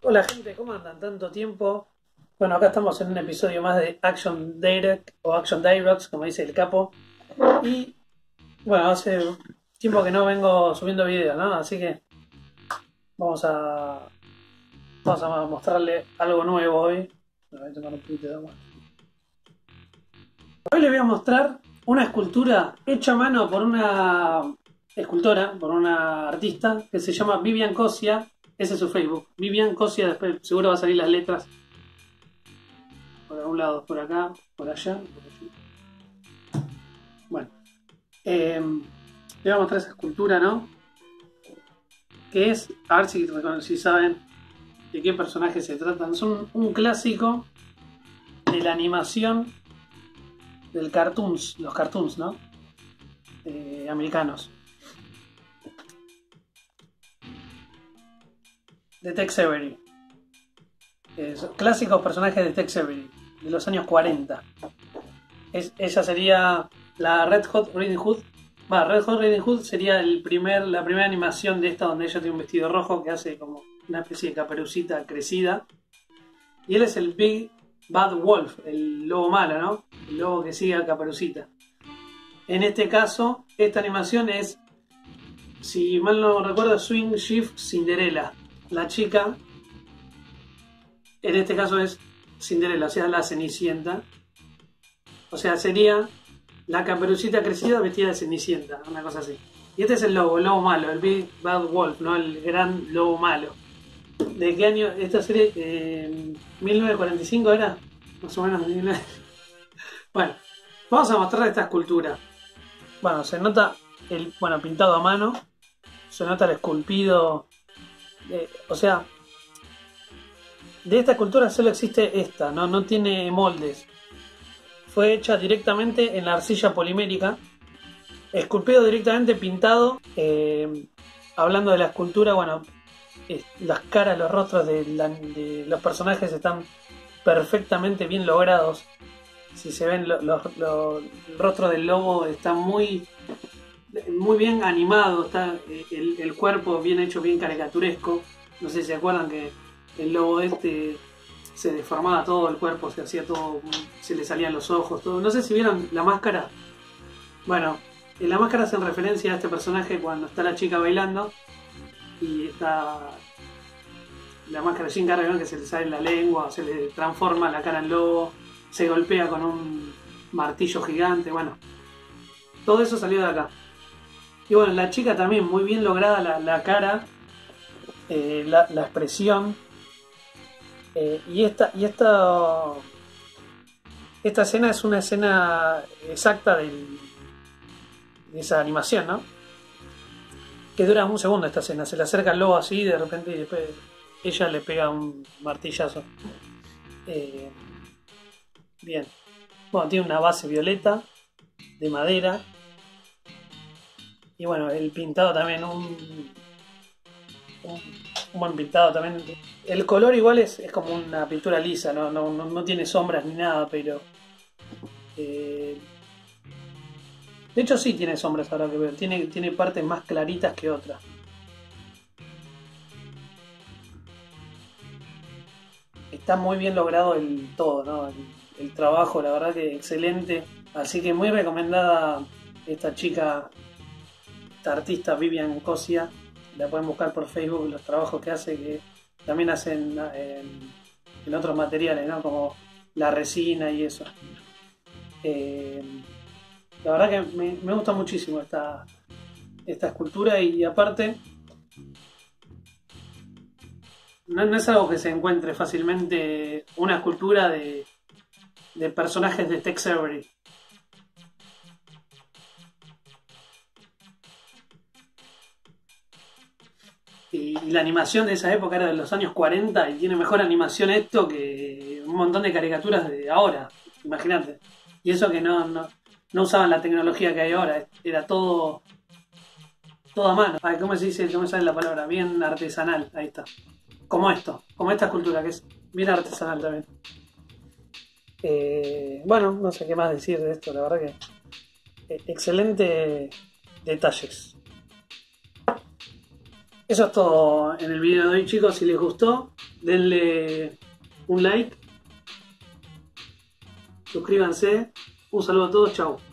Hola gente, ¿cómo andan? Tanto tiempo. Bueno, acá estamos en un episodio más de Action Direct o Action Directs, como dice el capo. Y bueno, hace tiempo que no vengo subiendo videos, ¿no? Así que vamos a mostrarle algo nuevo hoy. Me voy a tomar un poquito de agua. Hoy les voy a mostrar una escultura hecha a mano por una escultora, por una artista que se llama Vivian Cosia. Ese es su Facebook. Vivian Cosia, después seguro va a salir las letras. Por algún lado, por acá, por allá, por allí. Bueno, le voy a mostrar esa escultura, ¿no? Que es, a ver si saben de qué personajes se tratan. Son un clásico de la animación del cartoons, los cartoons, ¿no? Americanos. De Tex Avery. Clásicos personajes de Tex Avery, de los años 40. Ella sería la Red Hot Riding Hood. Red Hot Riding Hood sería la primera animación de esta, donde ella tiene un vestido rojo que hace como una especie de caperucita crecida. Y él es el Big Bad Wolf, el lobo malo, ¿no? El lobo que sigue a Caperucita. En este caso, esta animación es, si mal no recuerdo, Swing Shift Cinderella. La chica, en este caso es Cinderella, o sea, la Cenicienta. O sea, sería la Caperucita crecida vestida de Cenicienta, una cosa así. Y este es el lobo malo, el Big Bad Wolf, ¿no? El gran lobo malo. ¿De qué año? Esta serie, 1945 era, más o menos. Bueno, vamos a mostrar esta escultura. Bueno, se nota pintado a mano, se nota el esculpido, o sea, de esta escultura solo existe esta, no tiene moldes. Fue hecha directamente en la arcilla polimérica, esculpido directamente, pintado. Hablando de la escultura, bueno, las caras, los rostros de los personajes están perfectamente bien logrados. Si se ven el rostro del lobo está muy bien animado, está el cuerpo bien hecho, bien caricaturesco. No sé si se acuerdan que el lobo se deformaba todo el cuerpo, se hacía todo, se le salían los ojos, todo. No sé si vieron la máscara. Bueno, en la máscara hacen referencia a este personaje cuando está la chica bailando y está la máscara de Jim Carrey, que se le sale la lengua, se le transforma la cara en lobo, se golpea con un martillo gigante. Bueno, todo eso salió de acá. Y bueno, la chica también, muy bien lograda la cara, la expresión. Y esta escena es una escena exacta de esa animación, ¿no? Que dura un segundo esta escena. Se le acerca el lobo así de repente y después ella le pega un martillazo. Bien. Bueno, tiene una base violeta de madera. Y bueno, el pintado también, un buen pintado también. El color igual es como una pintura lisa, no tiene sombras ni nada, pero de hecho sí tiene sombras ahora que veo, tiene partes más claritas que otras. Está muy bien logrado el todo, ¿no? El trabajo, la verdad que excelente, así que muy recomendada esta chica, esta artista Vivian Cosia. La pueden buscar por Facebook, los trabajos que hace, que también hacen en otros materiales, ¿no? Como la resina y eso. La verdad que me gusta muchísimo esta escultura, y aparte no es algo que se encuentre fácilmente, una escultura de personajes de Tex Avery. Y la animación de esa época era de los años 40 y tiene mejor animación esto que un montón de caricaturas de ahora, imagínate. Y eso que no usaban la tecnología que hay ahora, era todo a mano. Ay, ¿cómo se dice? ¿Cómo sale la palabra? Bien artesanal, ahí está. Como esta escultura que es bien artesanal también. Bueno, no sé qué más decir de esto, la verdad que excelente detalles. Eso es todo en el video de hoy, chicos. Si les gustó, denle un like, suscríbanse. Un saludo a todos, chao.